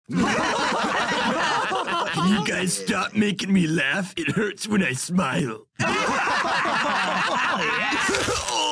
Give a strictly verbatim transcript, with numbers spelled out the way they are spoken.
Can you guys stop making me laugh? It hurts when I smile. Oh, yeah.